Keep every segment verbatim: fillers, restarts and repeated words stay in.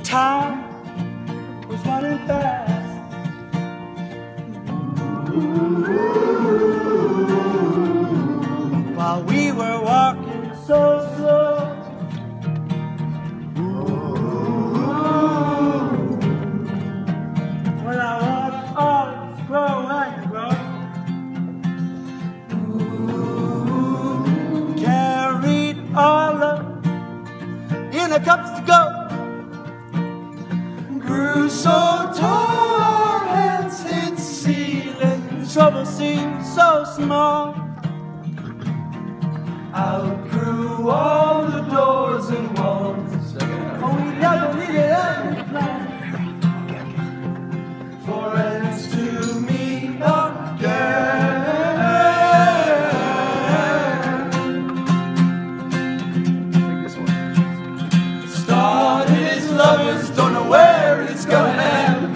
time was running fast. While we were walking so slow, when I watched arms grow and grow, carried all up in a cups to go. Grew so tall our heads hit ceiling. Trouble seemed so small. Outgrew all the doors and walls. Oh, we never needed any plan for ends to meet again. Lovers don't know where it's gonna end.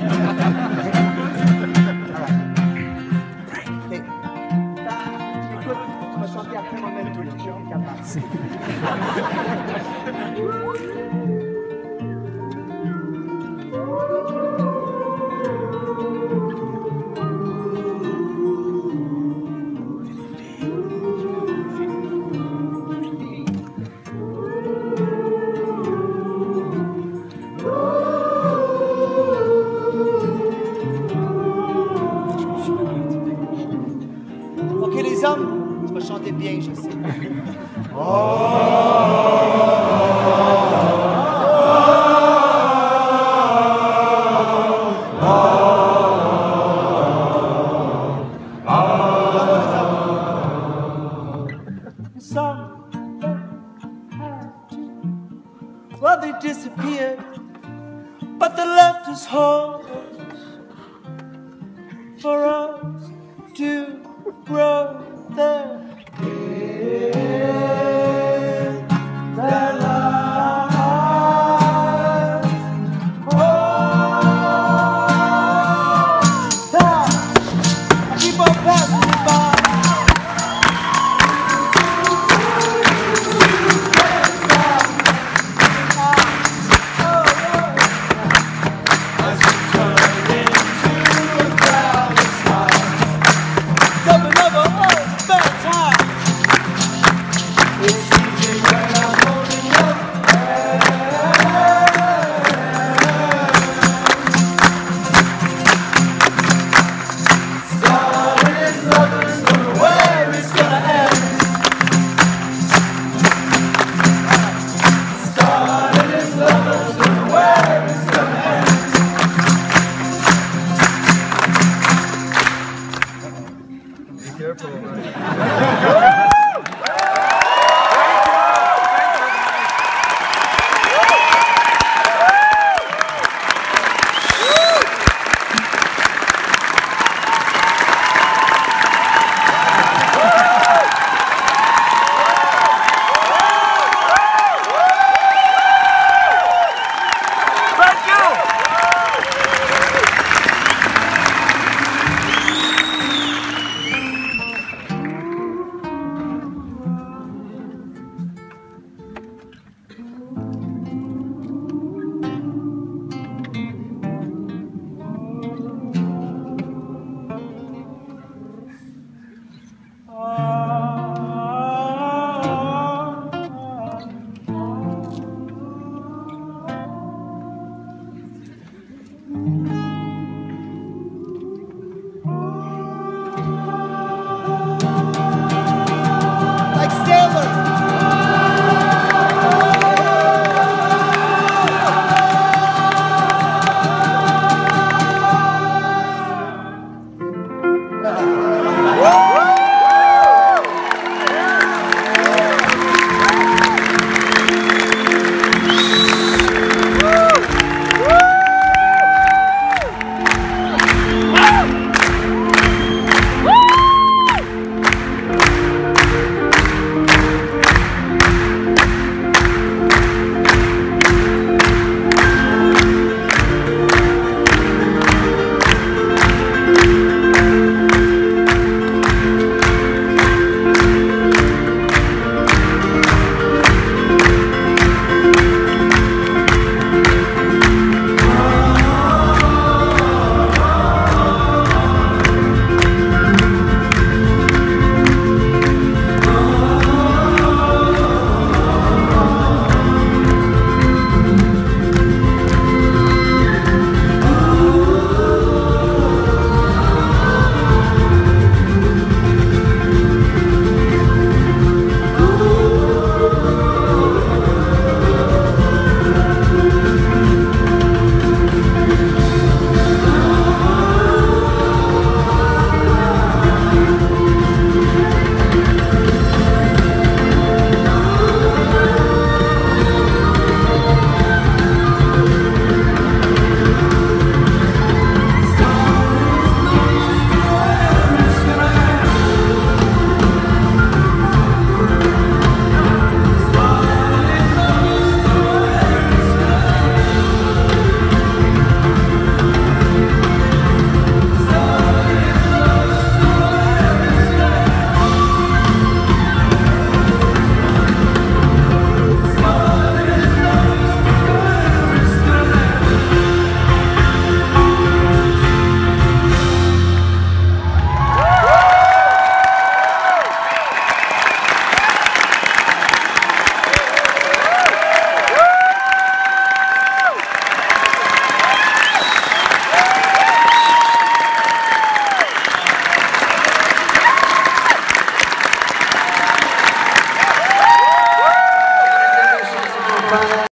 Ok les hommes, tu vas chanter bien, je sais. Oh, oh, oh, some had to. Well, they disappeared, but they left us holes for us to grow there. Yeah.